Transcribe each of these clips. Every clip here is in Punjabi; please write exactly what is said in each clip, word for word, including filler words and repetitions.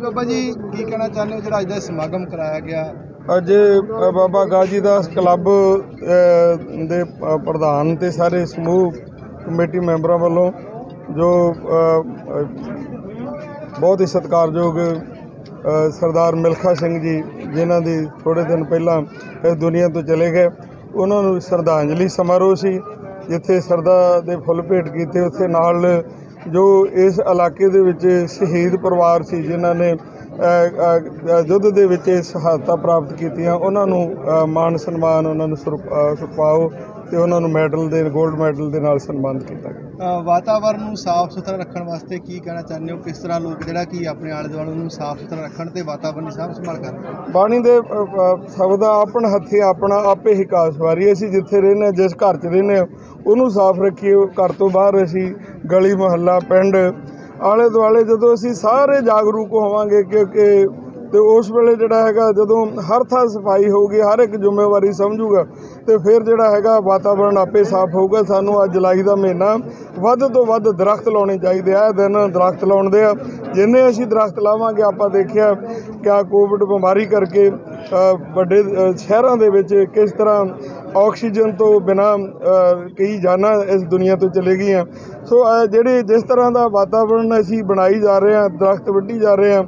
बाबा जी की कहना चाहते हो जो अज का समागम कराया गया? अज बाबा गाजीदास क्लब दे प्रधान ते सारे समूह कमेटी मैंबरों वालों जो बहुत ही सत्कारयोग सरदार मिल्खा सिंह जी जिन्हों की थोड़े दिन पहला इस दुनिया तो चले गए, उन्होंने श्रद्धांजलि समारोह सी जिथे सरदा दे फुल भेंट किए। उत्थे नाल जो इस इलाके दे विच शहीद परिवार सी जिन्हों ने युद्ध दे विच शहादतां प्राप्त कीतियां, उन्होंने मान सन्मान उन्होंने सुपाओ ते उन्होंने मैडल दे गोल्ड मैडल दे नाल सन्मानित किया गया। वातावरण साफ सुथरा रखने वास्ते की कहना चाहते हो, किस तरह लोग जिहड़ा कि अपने आले दुआले साफ सुथरा रखण ते वातावरण की साफ संभाल कर? बाणी दे शब्द अपन हथी अपना आपे ही कास वारी। असीं जिथे रहने जिस घर च रहने उन्होंने साफ रखिए। घर तो बाहर असीं गली मुहल्ला पिंड आले दुआले जदों असीं सारे जागरूक होवांगे क्योंकि तो उस वेले जिहड़ा हैगा जदों हर थां सफाई होगी, हर एक जिम्मेवारी समझूगा तो फिर जिहड़ा हैगा वातावरण आपे साफ होगा। सानूं अज जुलाई का महीना वध तो वध दरख्त लाने चाहिए। आ दिन दरख्त लाउण दे आ, जिन्ने असीं दरख्त लावांगे आपां देखिया क्या कोविड बीमारी करके वड्डे शहरां दे विच किस तरह ऑक्सीजन तो बिना कई जाना इस दुनिया तो चले गई। सो जिहड़ी जिस तरह का वातावरण असीं बनाई जा रहे हैं, दरख्त वड्ढी जा रहे हैं,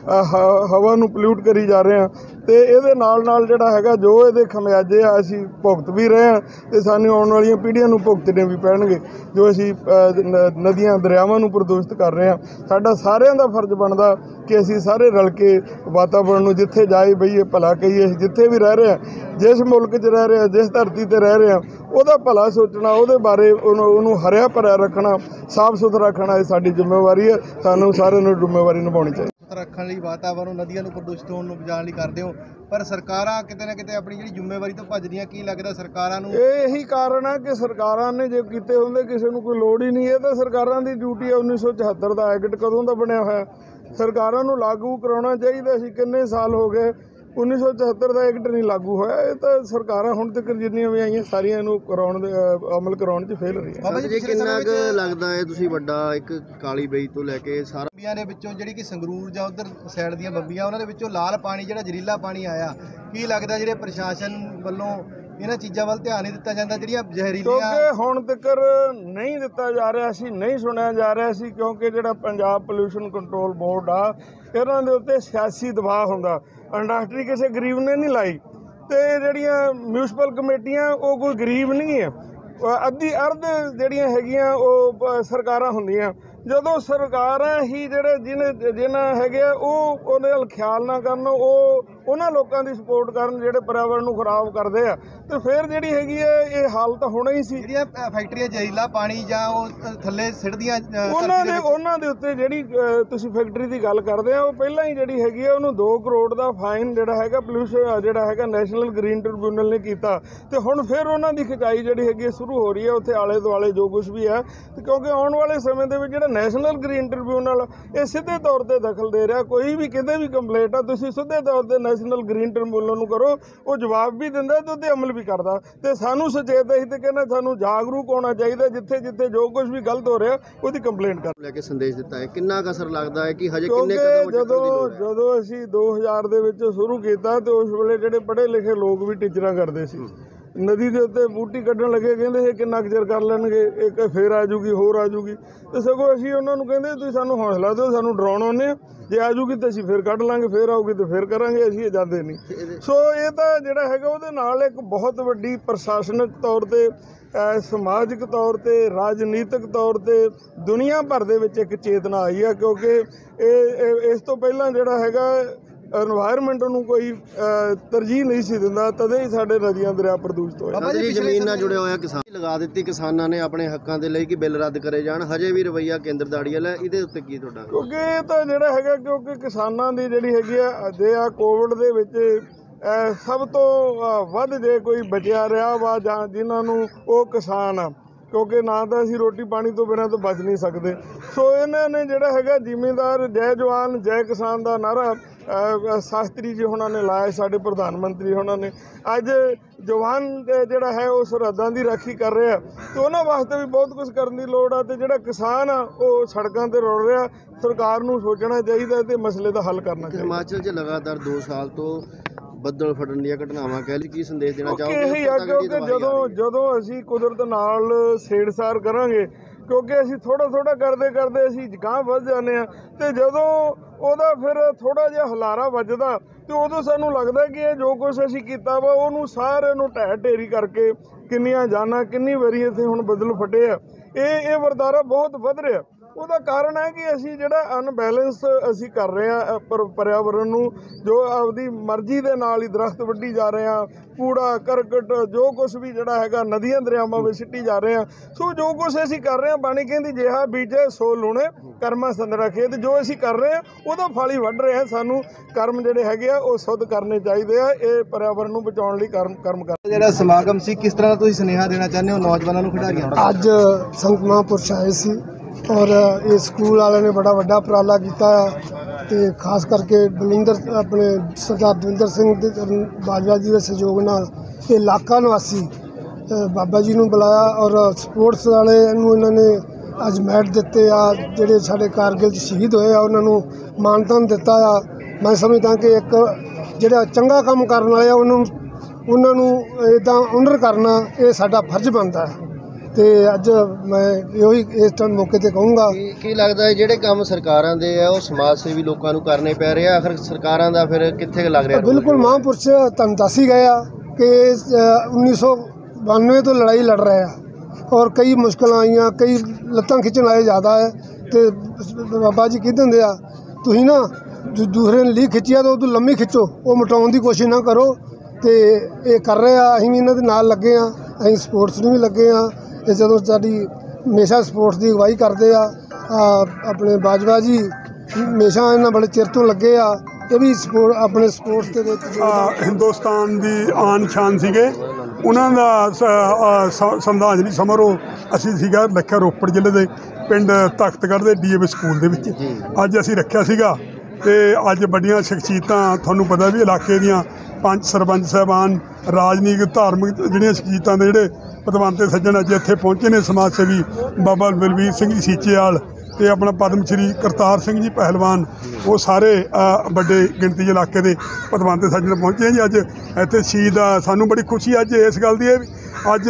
हवा नूं पल्यूट करी जा रहे हैं, तो ये नाल नाल जिहड़ा हैगा जो ये खमियाजे आ असीं भुगत भी रहे हैं तो सानूं आउण वालियां पीढ़ियां नूं भुगतने भी पैणगे जो असीं नदियां दरियावां नूं प्रदूषित कर रहे हैं। साडा सारिਆਂ ਦਾ फर्ज बनदा कि असीं सारे रल के वातावरण नूं जिथे जाए बईए भला कहीए। जिथे भी रह रहे हैं, जिस मुल्क च रह रहे हैं, जिस धरती ते रह रहे हैं, ਉਹਦਾ ਭਲਾ सोचना, ਉਹਦੇ ਬਾਰੇ ਉਹਨੂੰ ਹਰਿਆ ਭਰਿਆ ਰੱਖਣਾ, ਸਾਫ ਸੁਥਰਾ ਰੱਖਣਾ ਇਹ ਸਾਡੀ ਜ਼ਿੰਮੇਵਾਰੀ ਹੈ। ਸਾਨੂੰ ਸਾਰਿਆਂ ਨੂੰ ਜ਼ਿੰਮੇਵਾਰੀ ਨਿਭਾਉਣੀ ਚਾਹੀਦੀ। रखने लिए वातावरण नदियों को प्रदूषित होने बचाने लिए करते हो, पर सरकारां किते ना किते अपनी जी जिम्मेवारी तो भजदियां। की लगता सरकारां नूं यही कारण है कि सरकारां ने जो किते होंदे किसी नूं कोई लोड़ ही नहीं है। तो सरकारां दी ड्यूटी है। उन्नीस सौ चौहत्तर का एक्ट कदों का बनया होया, सरकारां नूं लागू कराउणा चाहिए सी। किन्ने साल हो गए उन्नीस सौ चौहत्तर का एक्ट नहीं लागू होया। ये तो सरकारां हुण तक जिन्नियां भी आईयां सारियां नूं कराउण दे अमल कराउण च फेल रही। बाबा जी किन्ना क लगदा है तुसीं वड्डा एक काली बई तो लैके सारा बंबियां दे विचों जिहड़ी कि संगरूर जां उधर साइड दीयां बंबियां उन्हां दे विचों लाल पानी जिहड़ा जहरीला पानी आया, की लगदा जिहड़े प्रशासन वल्लों इन्हां चीज़ां वल ध्यान नहीं दित्ता जांदा जिहड़ियां जहरीलियां? क्योंकि हुण तक नहीं दित्ता जा रहा सी, नहीं सुनिया जा रहा सी, क्योंकि जिहड़ा पंजाब पोल्यूशन कंट्रोल बोर्ड आ इन्हां दे उत्ते सियासी दबाव हुंदा। इंडस्ट्री किसी गरीब ने नहीं लाई तो जिहड़ियां म्यूनसिपल कमेटियां वो कोई गरीब नहीं है। अद्धी अर्ध जिहड़ियां हैगियां वो सरकारां हुंदियां। ਜਦੋਂ ਸਰਕਾਰਾਂ ਹੀ ਜਿਹੜੇ ਜਿਹਨੇ ਜਿਹਨਾਂ ਹੈਗੇ ਆ ਉਹ ਉਹਦੇ ਵੱਲ ਖਿਆਲ ਨਾ ਕਰਨ, ਉਹ ਉਹਨਾਂ ਲੋਕਾਂ ਦੀ ਸਪੋਰਟ ਕਰਨ ਜਿਹੜੇ ਪਰਿਆਵਰਣ ਨੂੰ ਖਰਾਬ ਕਰਦੇ ਆ, ਤੇ ਫਿਰ ਜਿਹੜੀ ਹੈਗੀ ਹੈ ਇਹ ਹਾਲਤ ਹੋਣਾ ਹੀ ਸੀ। ਜਿਹੜੀਆਂ ਫੈਕਟਰੀਆਂ ਜ਼ਹਿਰੀਲਾ ਪਾਣੀ ਜਾਂ ਉਹ ਥੱਲੇ ਸਿੱਟਦੀਆਂ ਉਹਨਾਂ ਦੇ ਉਹਨਾਂ ਦੇ ਉੱਤੇ ਜਿਹੜੀ ਤੁਸੀਂ ਫੈਕਟਰੀ ਦੀ ਗੱਲ ਕਰਦੇ ਆ, ਉਹ ਪਹਿਲਾਂ ਹੀ ਜਿਹੜੀ ਹੈਗੀ ਆ ਉਹਨੂੰ ਦੋ ਕਰੋੜ ਦਾ ਫਾਈਨ ਜਿਹੜਾ ਹੈਗਾ ਪੋਲਿਊਸ਼ਨ ਜਿਹੜਾ ਹੈਗਾ ਨੈਸ਼ਨਲ ਗ੍ਰੀਨ ਟ੍ਰਿਬਿਊਨਲ ਨੇ ਕੀਤਾ, ਤੇ ਹੁਣ ਫਿਰ ਉਹਨਾਂ ਦੀ ਖਿਚਾਈ ਜਿਹੜੀ ਹੈਗੀ ਸ਼ੁਰੂ ਹੋ ਰਹੀ ਹੈ ਉੱਥੇ ਆਲੇ ਦੁਆਲੇ ਜੋ ਕੁਝ ਵੀ ਹੈ। ਕਿਉਂਕਿ ਆਉਣ ਵਾਲੇ ਸਮੇਂ ਦੇ ਵਿੱਚ ਜਿਹੜਾ ਨੈਸ਼ਨਲ ਗ੍ਰੀਨ ਟ੍ਰਿਬਿਊਨਲ ਇਹ ਸਿੱਧੇ ਤੌਰ ਤੇ ਦਖਲ ਦੇ ਰਿਹਾ। ਕੋਈ ਵੀ ਕਿਤੇ ਵੀ ਕੰਪਲੇਂਟ ਆ ਤੁਸੀਂ ਸਿੱਧੇ ਤੌਰ ਤੇ ਨੈਸ਼ਨਲ ਗ੍ਰੀਨ ਟ੍ਰਿਬਿਊਨਲ ਨੂੰ ਕਰੋ, ਉਹ ਜਵਾਬ ਵੀ ਦਿੰਦਾ ਤੇ ਉਹਤੇ ਅਮਲ ਵੀ ਕਰਦਾ। ਤੇ ਸਾਨੂੰ ਸੁਚੇਤ ਅਸੀਂ ਤੇ ਕਹਿੰਦਾ ਸਾਨੂੰ ਜਾਗਰੂਕ ਹੋਣਾ ਚਾਹੀਦਾ, ਜਿੱਥੇ ਜਿੱਥੇ ਜੋ ਕੁਝ ਵੀ ਗਲਤ ਹੋ ਰਿਹਾ ਉਹਦੀ ਕੰਪਲੇਂਟ ਕਰ ਲੈ ਕੇ ਸੰਦੇਸ਼ ਦਿੱਤਾ ਹੈ। ਕਿੰਨਾ ਕੁ ਅਸਰ ਲੱਗਦਾ ਹੈ ਕਿ ਹਜੇ ਕਿੰਨੇ ਕਦਮ ਜਦੋਂ ਜਦੋਂ ਅਸੀਂ ਦੋ ਹਜ਼ਾਰ ਦੇ ਵਿੱਚ ਸ਼ੁਰੂ ਕੀਤਾ ਤੇ ਉਸ ਵੇਲੇ ਜਿਹੜੇ ਪੜ੍ਹੇ ਲਿਖੇ ਲੋਕ ਵੀ ਟੀਚਰਾਂ ਕਰਦੇ ਸੀ, ਨਦੀ ਦੇ ਉੱਤੇ ਬੂਟੀ ਕੱਢਣ ਲੱਗੇ, ਕਹਿੰਦੇ ਇਹ ਕਿੰਨਾ ਕੁ ਚਿਰ ਕਰ ਲੈਣਗੇ, ਇੱਕ ਫੇਰ ਆ ਜੂਗੀ ਹੋਰ ਆ ਜੂਗੀ। ਤੇ ਸਗੋਂ ਅਸੀਂ ਉਹਨਾਂ ਨੂੰ ਕਹਿੰਦੇ ਤੁਸੀਂ ਸਾਨੂੰ ਹੌਸਲਾ ਦਿਓ, ਸਾਨੂੰ ਡਰਾਉਣ ਆਉਂਦੇ ਆ, ਜੇ ਆ ਜੂਗੀ ਤਾਂ ਅਸੀਂ ਫਿਰ ਕੱਢ ਲਾਂਗੇ, ਫਿਰ ਆਊਗੀ ਤਾਂ ਫਿਰ ਕਰਾਂਗੇ, ਅਸੀਂ ਇਹ ਜਾਂਦੇ ਨਹੀਂ। ਸੋ ਇਹ ਤਾਂ ਜਿਹੜਾ ਹੈਗਾ ਉਹਦੇ ਨਾਲ ਇੱਕ ਬਹੁਤ ਵੱਡੀ ਪ੍ਰਸ਼ਾਸਨਿਕ ਤੌਰ 'ਤੇ, ਸਮਾਜਿਕ ਤੌਰ 'ਤੇ, ਰਾਜਨੀਤਿਕ ਤੌਰ 'ਤੇ ਦੁਨੀਆ ਭਰ ਦੇ ਵਿੱਚ ਇੱਕ ਚੇਤਨਾ ਆਈ ਆ, ਕਿਉਂਕਿ ਇਹ ਇਸ ਤੋਂ ਪਹਿਲਾਂ ਜਿਹੜਾ ਹੈਗਾ एनवायरमेंट ਨੂੰ ਕੋਈ ਤਰਜੀਹ ਨਹੀਂ ਸੀ ਦਿੰਦਾ, ਤਦੇ ਹੀ ਸਾਡੇ ਨਦੀਆਂ ਦਰਿਆ ਪ੍ਰਦੂਸ਼ਿਤ ਹੋਏ। ਬਾਬਾ ਜੀ ਜ਼ਮੀਨ ਨਾਲ ਜੁੜਿਆ ਹੋਇਆ ਕਿਸਾਨ ਲਗਾ ਦਿੱਤੀ, ਕਿਸਾਨਾਂ ਨੇ ਆਪਣੇ ਹੱਕਾਂ ਦੇ ਲਈ ਕਿ ਬਿੱਲ ਰੱਦ ਕਰੇ ਜਾਣ, ਹਜੇ ਵੀ ਰਵੱਈਆ ਕੇਂਦਰ ਦਾ ਅੜੀਅਲ ਹੈ, ਇਹਦੇ ਉੱਤੇ ਕੀ ਤੁਹਾਡਾ? ਕਿਉਂਕਿ ਇਹ ਤਾਂ ਜਿਹੜਾ ਹੈਗਾ ਕਿਉਂਕਿ ਕਿਸਾਨਾਂ ਦੀ ਜਿਹੜੀ ਹੈਗੀ ਆ ਜੇ ਆ ਕੋਵਿਡ ਦੇ ਵਿੱਚ ਸਭ ਤੋਂ ਵੱਧ ਜੇ ਕੋਈ ਬਚਿਆ ਰਿਹਾ ਵਾ ਜਾਂ ਜਿਨ੍ਹਾਂ ਨੂੰ ਉਹ ਕਿਸਾਨ ਆ, ਕਿਉਂਕਿ ਨਾ ਤਾਂ ਅਸੀਂ ਰੋਟੀ ਪਾਣੀ ਤੋਂ ਬਿਨਾਂ ਤੋਂ ਬਚ ਨਹੀਂ ਸਕਦੇ। ਸੋ ਇਹਨਾਂ ਨੇ ਜਿਹੜਾ ਹੈਗਾ ਜ਼ਿਮੀਂਦਾਰ ਜੈ ਜਵਾਨ ਜੈ ਕਿਸਾਨ ਦਾ ਨਾਰਾ ਅ, ਸ਼ਾਸਤਰੀ ਜੀ ਉਹਨਾਂ ਨੇ ਲਾਇਆ, ਸਾਡੇ ਪ੍ਰਧਾਨ ਮੰਤਰੀ ਉਹਨਾਂ ਨੇ। ਅੱਜ ਜਵਾਨ ਜਿਹੜਾ ਹੈ ਉਹ ਸਰਹੱਦਾਂ ਦੀ ਰਾਖੀ ਕਰ ਰਿਹਾ, ਤੇ ਉਹਨਾਂ ਵਾਸਤੇ ਵੀ ਬਹੁਤ ਕੁਝ ਕਰਨ ਦੀ ਲੋੜ ਆ। ਤੇ ਜਿਹੜਾ ਕਿਸਾਨ ਆ ਉਹ ਸੜਕਾਂ ਤੇ ਰੁਲ ਰਿਹਾ, ਸਰਕਾਰ ਨੂੰ ਸੋਚਣਾ ਚਾਹੀਦਾ ਤੇ ਮਸਲੇ ਦਾ ਹੱਲ ਕਰਨਾ ਚਾਹੀਦਾ। ਹਿਮਾਚਲ 'ਚ ਲਗਾਤਾਰ ਦੋ ਸਾਲ ਤੋਂ ਬੱਦਲ ਫਟਣ ਦੀਆਂ ਘਟਨਾਵਾਂ ਕਹਿ ਲਈ, ਕੀ ਸੰਦੇਸ਼ ਦੇਣਾ ਚਾਹੋਗੇ? ਇਹੀ ਆ, ਕਿਉਂਕਿ ਜਦੋਂ ਜਦੋਂ ਅਸੀਂ ਕੁਦਰਤ ਨਾਲ ਛੇੜਛਾੜ ਕਰਾਂਗੇ, ਕਿਉਂਕਿ ਅਸੀਂ ਥੋੜ੍ਹਾ ਥੋੜ੍ਹਾ ਕਰਦੇ ਕਰਦੇ ਅਸੀਂ ਗਾਂਹ ਵੱਧ ਜਾਂਦੇ ਹਾਂ, ਤੇ ਜਦੋਂ ਉਹਦਾ ਫਿਰ ਥੋੜ੍ਹਾ ਜਿਹਾ ਹੁਲਾਰਾ ਵੱਜਦਾ ਤੇ ਉਦੋਂ ਸਾਨੂੰ ਲੱਗਦਾ ਕਿ ਇਹ ਜੋ ਕੁਛ ਅਸੀਂ ਕੀਤਾ ਵਾ ਉਹਨੂੰ ਸਾਰੇ ਨੂੰ ਢਹਿ ਢੇਰੀ ਕਰਕੇ ਕਿੰਨੀਆਂ ਜਾਨਾਂ, ਕਿੰਨੀ ਵਾਰੀ ਇੱਥੇ ਹੁਣ ਬੱਦਲ ਫਟੇ ਆ। ਇਹ ਇਹ ਵਰਤਾਰਾ ਬਹੁਤ ਵੱਧ ਰਿਹਾ। ਉਹਦਾ ਕਾਰਨ ਹੈ ਕਿ ਅਸੀਂ ਜਿਹੜਾ ਅਨਬੈਲੈਂਸ ਅਸੀਂ ਕਰ ਰਹੇ ਹਾਂ ਪਰ ਪਰਿਆਵਰਨ ਨੂੰ, ਜੋ ਆਪਦੀ ਮਰਜ਼ੀ ਦੇ ਨਾਲ ਹੀ ਦਰਖਤ ਵੱਢੀ ਜਾ ਰਹੇ ਹਾਂ, ਕੂੜਾ ਕਰਕਟ ਜੋ ਕੁਛ ਵੀ ਜਿਹੜਾ ਹੈਗਾ ਨਦੀਆਂ ਦਰਿਆਵਾਂ ਵਿੱਚ ਸਿੱਟੀ ਜਾ ਰਹੇ ਹਾਂ। ਸੋ ਜੋ ਕੁਛ ਅਸੀਂ ਕਰ ਰਹੇ ਹਾਂ, ਬਾਣੀ ਕਹਿੰਦੀ ਜਿਹਾ ਬੀਜੇ ਸੋ ਲੂਣੇ ਕਰਮਾਂ ਸੰਦਰਾ ਖੇਤ, ਜੋ ਅਸੀਂ ਕਰ ਰਹੇ ਹਾਂ ਉਹਦਾ ਫਲ ਹੀ ਵੱਢ ਰਹੇ ਹਾਂ। ਸਾਨੂੰ ਕਰਮ ਜਿਹੜੇ ਹੈਗੇ ਆ ਉਹ ਸੁੱਧ ਕਰਨੇ ਚਾਹੀਦੇ ਆ, ਇਹ ਪਰਿਆਵਰਨ ਨੂੰ ਬਚਾਉਣ ਲਈ ਕਰਮ ਕਰਮ ਕਰ। ਜਿਹੜਾ ਸਮਾਗਮ ਸੀ, ਕਿਸ ਤਰ੍ਹਾਂ ਤੁਸੀਂ ਸੁਨੇਹਾ ਦੇਣਾ ਚਾਹੁੰਦੇ ਹੋ ਨੌਜਵਾਨਾਂ ਨੂੰ, ਖਿਡਾਰੀਆਂ ਨੂੰ? ਅੱਜ ਸੰਤ ਮਹਾਂਪੁਰਸ਼ ਆਏ ਸੀ ਔਰ ਇਹ ਸਕੂਲ ਵਾਲਿਆਂ ਨੇ ਬੜਾ ਵੱਡਾ ਉਪਰਾਲਾ ਕੀਤਾ ਤੇ ਖਾਸ ਕਰਕੇ ਬਲਿੰਦਰ ਆਪਣੇ ਸਰਦਾਰ ਦਵਿੰਦਰ ਸਿੰਘ ਦੇ ਬਾਜਵਾ ਜੀ ਦੇ ਸਹਿਯੋਗ ਨਾਲ ਇਹ ਇਲਾਕਾ ਨਿਵਾਸੀ ਬਾਬਾ ਜੀ ਨੂੰ ਬੁਲਾਇਆ ਔਰ ਸਪੋਰਟਸ ਵਾਲੇ ਨੂੰ ਇਹਨਾਂ ਨੇ ਅੱਜ ਮੈਟ ਦਿੱਤੇ ਆ। ਜਿਹੜੇ ਸਾਡੇ ਕਾਰਗਿਲ 'ਚ ਸ਼ਹੀਦ ਹੋਏ ਆ ਉਹਨਾਂ ਨੂੰ ਮਾਨਤਾਨ ਦਿੱਤਾ ਆ। ਮੈਂ ਸਮਝਦਾ ਕਿ ਇੱਕ ਜਿਹੜਾ ਚੰਗਾ ਕੰਮ ਕਰਨ ਵਾਲੇ ਆ ਉਹਨੂੰ ਉਹਨਾਂ ਨੂੰ ਇੱਦਾਂ ਆਨਰ ਕਰਨਾ ਇਹ ਸਾਡਾ ਫਰਜ਼ ਬਣਦਾ ਹੈ। ਤੇ ਅੱਜ ਮੈਂ ਇਹੀ ਇਸ ਟਾਈਮ ਮੌਕੇ ਤੇ ਕਹੂੰਗਾ, ਕੀ ਲੱਗਦਾ ਹੈ ਜਿਹੜੇ ਕੰਮ ਸਰਕਾਰਾਂ ਦੇ ਆ ਉਹ ਸਮਾਜ ਸੇਵੀ ਲੋਕਾਂ ਨੂੰ ਕਰਨੇ ਪੈ ਰਹੇ ਆ, ਆਖਰ ਸਰਕਾਰਾਂ ਦਾ ਫਿਰ ਕਿੱਥੇ ਲੱਗ ਰਿਹਾ? ਬਿਲਕੁਲ ਮਹਾਂਪੁਰਸ਼ ਤੁਹਾਨੂੰ ਦੱਸ ਹੀ ਗਏ ਆ ਕਿ ਉੱਨੀ ਸੌ ਬਾਨਵੇਂ ਤੋਂ ਲੜਾਈ ਲੜ ਰਹੇ ਆ ਔਰ ਕਈ ਮੁਸ਼ਕਲਾਂ ਆਈਆਂ, ਕਈ ਲੱਤਾਂ ਖਿੱਚਣ ਵਾਲੇ ਜ਼ਿਆਦਾ ਹੈ। ਤੇ ਬਾਬਾ ਜੀ ਕਹਿੰਦੇ ਹੁੰਦੇ ਆ ਤੁਸੀਂ ਨਾ ਦੂਸਰੇ ਨੇ ਲੀਹ ਖਿੱਚੀ ਆ ਤਾਂ ਉਹ ਤੋਂ ਲੰਮੀ ਖਿੱਚੋ, ਉਹ ਮਿਟਾਉਣ ਦੀ ਕੋਸ਼ਿਸ਼ ਨਾ ਕਰੋ। ਤੇ ਇਹ ਕਰ ਰਹੇ ਆ, ਅਸੀਂ ਵੀ ਇਹਨਾਂ ਦੇ ਨਾਲ ਲੱਗੇ ਆ, ਅਸੀਂ ਸਪੋਰਟਸ ਨੂੰ ਵੀ ਲੱਗੇ ਆ। ਤੇ ਜਦੋਂ ਸਾਡੀ ਹਮੇਸ਼ਾ ਸਪੋਰਟਸ ਦੀ ਅਗਵਾਈ ਕਰਦੇ ਆ ਆਪਣੇ ਬਾਜਵਾ ਜੀ, ਹਮੇਸ਼ਾ ਇਹਨਾਂ ਬੜੇ ਚਿਰ ਤੋਂ ਲੱਗੇ ਆ। ਇਹ ਵੀ ਸਪੋਰਟ ਆਪਣੇ ਸਪੋਰਟਸ ਦੇ ਵਿੱਚ ਹਿੰਦੁਸਤਾਨ ਦੀ ਆਨ ਸ਼ਾਨ ਸੀਗੇ। ਉਹਨਾਂ ਦਾ ਸ਼ਰਧਾਂਜਲੀ ਸਮਾਰੋਹ ਅਸੀਂ ਸੀਗਾ ਰੱਖਿਆ ਰੋਪੜ ਜ਼ਿਲ੍ਹੇ ਦੇ ਪਿੰਡ ਤਖਤਗੜ੍ਹ ਦੇ ਡੀ ਏ ਵੀ ਸਕੂਲ ਦੇ ਵਿੱਚ ਅੱਜ ਅਸੀਂ ਰੱਖਿਆ ਸੀਗਾ। ਤੇ ਅੱਜ ਵੱਡੀਆਂ ਸ਼ਖਸੀਅਤਾਂ, ਤੁਹਾਨੂੰ ਪਤਾ ਵੀ ਇਲਾਕੇ ਦੀਆਂ ਪੰਜ ਸਰਪੰਚ ਸਾਹਿਬਾਨ, ਰਾਜਨੀਤਿਕ ਧਾਰਮਿਕ ਜਿਹੜੀਆਂ ਸ਼ਖਸੀਅਤਾਂ ਦੇ ਜਿਹੜੇ ਪਤਵੰਤੇ ਸੱਜਣ ਅੱਜ ਇੱਥੇ ਪਹੁੰਚੇ ਨੇ। ਸਮਾਜ ਸੇਵੀ ਬਾਬਾ ਬਲਵੀਰ ਸਿੰਘ ਜੀ ਸੀਚੇਵਾਲ ਤੇ ਆਪਣਾ ਪਦਮ ਸ਼੍ਰੀ ਕਰਤਾਰ ਸਿੰਘ ਜੀ ਪਹਿਲਵਾਨ, ਉਹ ਸਾਰੇ ਵੱਡੇ ਗਿਣਤੀ ਦੇ ਇਲਾਕੇ ਦੇ ਪਤਵੰਤੇ ਸੱਜਣ ਪਹੁੰਚੇ ਜੀ ਅੱਜ ਇੱਥੇ। ਸ਼ਹੀਦ ਆ, ਸਾਨੂੰ ਬੜੀ ਖੁਸ਼ੀ ਅੱਜ ਇਸ ਗੱਲ ਦੀ ਹੈ ਵੀ ਅੱਜ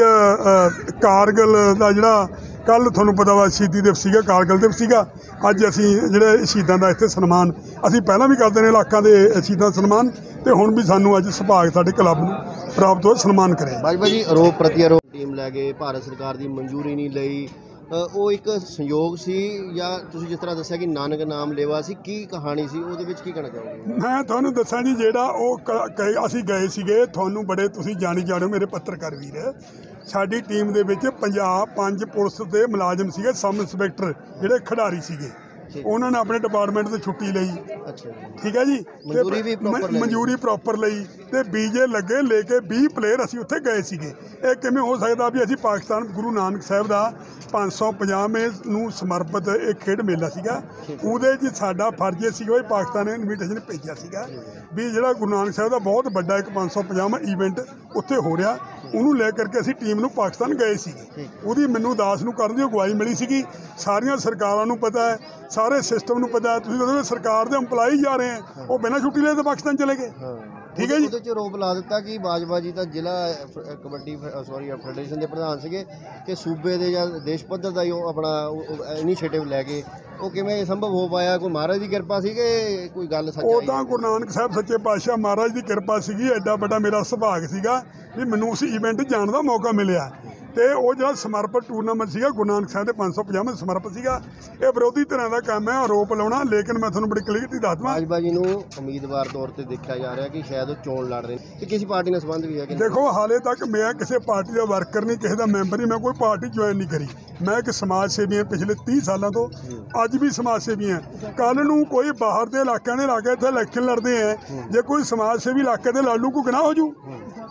ਕਾਰਗਿਲ ਦਾ ਜਿਹੜਾ ਕੱਲ੍ਹ ਤੁਹਾਨੂੰ ਪਤਾ ਵਾ ਸ਼ਹੀਦੀ ਦਿਵਸ ਸੀਗਾ, ਕਾਰਗਿਲ ਦਿਵਸ ਸੀਗਾ। ਅੱਜ ਅਸੀਂ ਜਿਹੜੇ ਸ਼ਹੀਦਾਂ ਦਾ ਇੱਥੇ ਸਨਮਾਨ ਅਸੀਂ ਪਹਿਲਾਂ ਵੀ ਕਰਦੇ ਨੇ ਇਲਾਕਾਂ ਦੇ ਸ਼ਹੀਦਾਂ ਦਾ ਸਨਮਾਨ, ਤੇ ਹੁਣ ਵੀ ਸਾਨੂੰ ਅੱਜ ਸੁਭਾਗ ਸਾਡੇ ਕਲੱਬ ਨੂੰ ਪ੍ਰਾਪਤ ਹੋਇਆ ਸਨਮਾਨ ਕਰਿਆ। ਬਾਜਵਾ ਜੀ ਆਰੋਪ ਪ੍ਰਤੀ ਆਰੋਪ ਟੀਮ ਲੈ ਗਏ, ਭਾਰਤ ਸਰਕਾਰ ਦੀ ਮਨਜ਼ੂਰੀ ਨਹੀਂ ਲਈ, ਉਹ ਇੱਕ ਸੰਯੋਗ ਸੀ ਜਾਂ ਤੁਸੀਂ ਜਿਸ ਤਰ੍ਹਾਂ ਦੱਸਿਆ ਕਿ ਨਾਨਕ ਨਾਮ ਲੇਵਾ ਸੀ, ਕੀ ਕਹਾਣੀ ਸੀ ਉਹਦੇ ਵਿੱਚ, ਕੀ ਕਹਿਣਾ ਚਾਹੋਗੇ? ਮੈਂ ਤੁਹਾਨੂੰ ਦੱਸਾਂ ਜੀ, ਜਿਹੜਾ ਉਹ ਅਸੀਂ ਗਏ ਸੀਗੇ, ਤੁਹਾਨੂੰ ਬੜੇ ਤੁਸੀਂ ਜਾਣੀ ਜਾਣੋ ਮੇਰੇ ਪੱਤਰਕਾਰ ਵੀਰ, ਸਾਡੀ ਟੀਮ ਦੇ ਵਿੱਚ ਪੰਜਾਬ ਪੰਜ ਪੁਲਿਸ ਦੇ ਮੁਲਾਜ਼ਮ ਸੀਗੇ, ਸਬ ਇੰਸਪੈਕਟਰ ਜਿਹੜੇ ਖਿਡਾਰੀ ਸੀਗੇ, ਉਹਨਾਂ ਨੇ ਆਪਣੇ ਡਿਪਾਰਟਮੈਂਟ ਤੋਂ ਛੁੱਟੀ ਲਈ। ਅੱਛਾ, ਠੀਕ ਹੈ ਜੀ, ਮਨਜ਼ੂਰੀ ਵੀ ਪ੍ਰੋਪਰ ਲਈ, ਮਨਜ਼ੂਰੀ ਪ੍ਰੋਪਰ ਲਈ ਤੇ ਵੀਜ਼ੇ ਲੱਗੇ, ਲੈ ਕੇ ਵੀਹ ਪਲੇਅਰ ਅਸੀਂ ਉੱਥੇ ਗਏ ਸੀਗੇ। ਇਹ ਕਿਵੇਂ ਹੋ ਸਕਦਾ ਵੀ ਅਸੀਂ ਪਾਕਿਸਤਾਨ ਗੁਰੂ ਨਾਨਕ ਸਾਹਿਬ ਦਾ ਪੰਜ ਸੌ ਪੰਜਾਹਵੇਂ ਨੂੰ ਸਮਰਪਿਤ ਇਹ ਖੇਡ ਮੇਲਾ ਸੀਗਾ, ਉਹਦੇ 'ਚ ਸਾਡਾ ਫਰਜ਼ ਸੀਗਾ ਵੀ ਪਾਕਿਸਤਾਨ ਨੇ ਇਨਵੀਟੇਸ਼ਨ ਭੇਜਿਆ ਸੀਗਾ ਵੀ ਜਿਹੜਾ ਗੁਰੂ ਨਾਨਕ ਸਾਹਿਬ ਦਾ ਬਹੁਤ ਵੱਡਾ ਇੱਕ ਪੰਜ ਸੌ ਪੰਜਾਹਵਾਂ ਈਵੈਂਟ ਉੱਥੇ ਹੋ ਰਿਹਾ, ਉਹਨੂੰ ਲੈ ਕਰਕੇ ਅਸੀਂ ਟੀਮ ਨੂੰ ਪਾਕਿਸਤਾਨ ਗਏ ਸੀਗੇ। ਉਹਦੀ ਮੈਨੂੰ ਦਾਸ ਨੂੰ ਕਰਨ ਦੀ ਅਗਵਾਈ ਮਿਲੀ ਸੀਗੀ। ਸਾਰੀਆਂ ਸਰਕਾਰਾਂ ਨੂੰ ਪਤਾ ਹੈ, ਸਾਰੇ ਸਿਸਟਮ ਨੂੰ ਪਤਾ ਹੈ। ਤੁਸੀਂ ਕਹਿੰਦੇ ਸਰਕਾਰ ਦੇ ਇੰਪਲਾਈ ਜਾ ਰਹੇ ਹੈ, ਉਹ ਬਿਨਾਂ ਛੁੱਟੀ ਲਏ ਤਾਂ ਪਾਕਿਸਤਾਨ ਚਲੇ ਗਏ। ਠੀਕ ਹੈ ਜੀ, ਉਹਦੇ 'ਚ ਆਰੋਪ ਲਾ ਦਿੱਤਾ ਕਿ ਬਾਜਵਾ ਜੀ ਤਾਂ ਜ਼ਿਲ੍ਹਾ ਕਬੱਡੀ ਸੌਰੀ ਫੈਡਰੇਸ਼ਨ ਦੇ ਪ੍ਰਧਾਨ ਸੀਗੇ ਕਿ ਸੂਬੇ ਦੇ ਜਾਂ ਦੇਸ਼ ਪੱਧਰ ਦਾ ਹੀ ਉਹ ਆਪਣਾ ਇਨੀਸ਼ੀਏਟਿਵ ਲੈ ਕੇ, ਉਹ ਕਿਵੇਂ ਸੰਭਵ ਹੋ ਪਾਇਆ? ਕੋਈ ਮਹਾਰਾਜ ਦੀ ਕਿਰਪਾ ਸੀ ਕਿ ਕੋਈ ਗੱਲ ਸੱਚਾਈ? ਉਹ ਤਾਂ ਗੁਰੂ ਨਾਨਕ ਸਾਹਿਬ ਸੱਚੇ ਪਾਤਸ਼ਾਹ ਮਹਾਰਾਜ ਦੀ ਕਿਰਪਾ ਸੀਗੀ। ਐਡਾ ਵੱਡਾ ਮੇਰਾ ਸੁਭਾਗ ਸੀਗਾ ਵੀ ਮੈਨੂੰ ਉਸ ਇਵੈਂਟ ਜਾਣ ਦਾ ਮੌਕਾ ਮਿਲਿਆ। ਤੇ ਉਹ ਜਿਹੜਾ ਸਮਰਪਿਤ ਟੂਰਨਾਮੈਂਟ ਸੀਗਾ ਗੁਰੂ ਨਾਨਕ ਸਾਹਿਬ ਦੇ ਪੰਜ ਸੌ ਪੰਜਾਹਵੇਂ ਸਮਰਪਿਤ ਸੀਗਾ। ਇਹ ਵਿਰੋਧੀ ਧਿਰਾਂ ਦਾ ਕੰਮ ਹੈ ਆਰੋਪ ਲਾਉਣਾ, ਲੇਕਿਨ ਮੈਂ ਤੁਹਾਨੂੰ ਬੜੀ ਕਲੀਅਰਟੀ ਦੱਸ ਦਵਾਂ, ਬਾਜਵਾ ਜੀ ਨੂੰ ਉਮੀਦਵਾਰ ਤੌਰ ਤੇ ਦੇਖਿਆ ਜਾ ਰਿਹਾ ਕਿ ਸ਼ਾਇਦ ਉਹ ਚੋਣ ਲੜ ਰਹੇ ਨੇ, ਤੇ ਕਿਸੇ ਪਾਰਟੀ ਨਾਲ ਸੰਬੰਧ ਵੀ ਹੈ ਕਿ? ਦੇਖੋ, ਹਾਲੇ ਤੱਕ ਮੈਂ ਕਿਸੇ ਪਾਰਟੀ ਦਾ ਵਰਕਰ ਨਹੀਂ, ਕਿਸੇ ਦਾ ਮੈਂਬਰ ਨਹੀਂ, ਮੈਂ ਕੋਈ ਪਾਰਟੀ ਜੁਆਇਨ ਨਹੀਂ ਕਰੀ। ਮੈਂ ਇੱਕ ਸਮਾਜ ਸੇਵੀ ਹਾਂ ਪਿਛਲੇ ਤੀਹ ਸਾਲਾਂ ਤੋਂ, ਅੱਜ ਵੀ ਸਮਾਜ ਸੇਵੀ ਹਾਂ। ਕੱਲ੍ਹ ਨੂੰ ਕੋਈ ਬਾਹਰ ਦੇ ਇਲਾਕਿਆਂ ਦੇ ਲਾ ਕੇ ਇੱਥੇ ਇਲੈਕਸ਼ਨ ਲੜਦੇ ਹੈ, ਜੇ ਕੋਈ ਸਮਾਜ ਸੇਵੀ ਇਲਾਕੇ ਦੇ ਲੜ ਲੂ ਕੋਈ ਗੁਨਾਹ ਹੋ ਜੂ?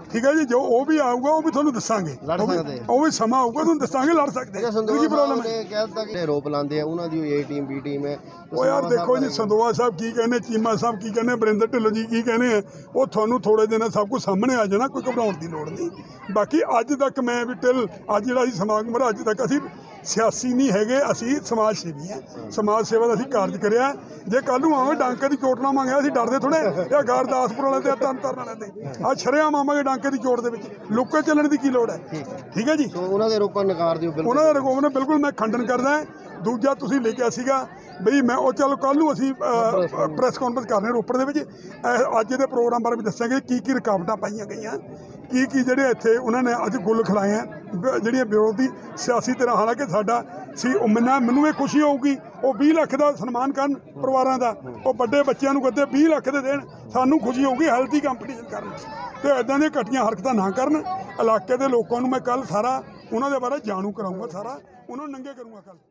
ਠੀਕ ਹੈ ਜੀ। ਜੋ ਉਹ ਵੀ ਆਊਗਾ ਉਹ ਵੀ ਤੁਹਾਨੂੰ ਦੱਸਾਂਗੇ, ਲੜ ਉਹ ਵੀ- ਸਕਦੇ। ਉਹ ਵੀ ਸਮਾਂ ਆਊਗਾ ਤੁਹਾਨੂੰ ਦੱਸਾਂਗੇ, ਲੜ ਸਕਦੇ। ਜਿਹੜਾ ਦੂਜੀ ਸੰਦੋਆ ਪ੍ਰੋਬਲਮ ਸਾਹਿਬ ਨੇ ਕਹਿ ਦਿੱਤਾ ਕਿ ਆਰੋਪ ਲਾਉਂਦੇ ਆ ਉਹਨਾਂ ਦੀ ਏ ਟੀਮ ਬੀ ਟੀਮ ਹੈ। ਉਹ ਯਾਰ ਦੇਖੋ ਜੀ, ਸੰਦੋਆ ਸਾਹਿਬ ਕੀ ਕਹਿੰਦੇ, ਚੀਮਾ ਸਾਹਿਬ ਕੀ ਕਹਿੰਦੇ, ਬਰਿੰਦਰ ਢਿੱਲੋਂ ਜੀ ਕੀ ਕਹਿੰਦੇ ਆ, ਉਹ ਤੁਹਾਨੂੰ ਥੋੜੇ ਦਿਨ ਸਭ ਕੁਝ ਸਾਹਮਣੇ ਆ ਜਾਣਾ, ਕੋਈ ਘਬਰਾਉਣ ਦੀ ਲੋੜ ਨਹੀਂ। ਬਾਕੀ ਅੱਜ ਤੱਕ ਮੈਂ ਵੀ ਟਿਲ ਅੱਜ ਜਿਹੜਾ ਅਸੀਂ ਸਮਾਗਮ ਮਰਾ ਅੱਜ ਤੱਕ ਅਸੀਂ ਸਿਆਸੀ ਨਹੀਂ ਹੈਗੇ, ਅਸੀਂ ਸਮਾਜ ਸੇਵੀ ਹਾਂ। ਸਮਾਜ ਸੇਵਾ ਦਾ ਅਸੀਂ ਕਾਰਜ ਕਰਿਆ। ਜੇ ਕੱਲ੍ਹ ਨੂੰ ਆਵਾਂਗੇ ਡਾਂਕੇ ਦੀ ਚੋਟ ਨਾ ਮੰਗਿਆ, ਅਸੀਂ ਡਰਦੇ ਥੋੜੇ ਇਹ ਗੁਰਦਾਸਪੁਰ ਵਾਲੇ ਤੇ ਤਰਨ ਤਾਰਨ ਵਾਲੇ ਤੇ ਆ ਸ਼ਰੇਆਮ ਆਵਾਂਗੇ ਡਾਂਕੇ ਦੀ ਚੋਟ ਦੇ ਵਿੱਚ, ਲੁੱਕੇ ਚੱਲਣ ਦੀ ਕੀ ਲੋੜ ਹੈ। ਠੀਕ ਹੈ ਜੀ। ਸੋ ਉਹਨਾਂ ਦੇ ਆਰੋਪਾਂ ਨਕਾਰ ਦਿਓ ਬਿਲਕੁਲ। ਉਹਨਾਂ ਦੇ ਰਕੋਮ ਨੇ ਬਿਲਕੁਲ ਮੈਂ ਖੰਡਨ ਕਰਦਾ। ਦੂਜਾ ਤੁਸੀਂ ਲਿਖਿਆ ਸੀਗਾ ਬਈ ਮੈਂ ਉਹ ਚਲੋ ਕੱਲ੍ਹ ਨੂੰ ਅਸੀਂ ਪ੍ਰੈਸ ਕਾਨਫਰੰਸ ਕਰ ਰਹੇ ਰੋਪੜ ਦੇ ਵਿੱਚ, ਅਹ ਅੱਜ ਦੇ ਪ੍ਰੋਗਰਾਮ ਬਾਰੇ ਵੀ ਦੱਸਾਂਗੇ ਕੀ ਕੀ ਰੁਕਾਵਟਾਂ ਪਾਈਆਂ ਗਈਆਂ, ਕੀ ਕੀ ਜਿਹੜੇ ਇੱਥੇ ਉਹਨਾਂ ਨੇ ਅੱਜ ਗੁੱਲ ਖਿਲਾਏ ਆ ਬ- ਜਿਹੜੀਆਂ ਵਿਰੋਧੀ ਸਿਆਸੀ ਤਰ੍ਹਾਂ। ਹਾਲਾਂਕਿ ਸਾਡਾ ਸੀ ਉਹ ਮੈਨਾਂ ਮੈਨੂੰ ਇਹ ਖੁਸ਼ੀ ਹੋਊਗੀ ਉਹ ਵੀਹ ਲੱਖ ਦਾ ਸਨਮਾਨ ਕਰਨ ਪਰਿਵਾਰਾਂ ਦਾ, ਉਹ ਵੱਡੇ ਬੱਚਿਆਂ ਨੂੰ ਕਦੇ ਵੀਹ ਲੱਖ ਦੇ ਦੇਣ, ਸਾਨੂੰ ਖੁਸ਼ੀ ਹੋਊਗੀ। ਹੈਲਥੀ ਕੰਪੀਟੀਸ਼ਨ ਕਰਨ ਤੇ ਇੱਦਾਂ ਦੀਆਂ ਘਟੀਆਂ ਹਰਕਤਾਂ ਨਾ ਕਰਨ। ਇਲਾਕੇ ਦੇ ਲੋਕਾਂ ਨੂੰ ਮੈਂ ਕੱਲ੍ਹ ਸਾਰਾ ਉਹਨਾਂ ਦੇ ਬਾਰੇ ਜਾਣੂ ਕਰਾਊਂਗਾ, ਸਾਰਾ ਉਹਨਾਂ ਨੂੰ ਨੰਗੇ ਕਰੂੰਗਾ ਕੱਲ੍ਹ।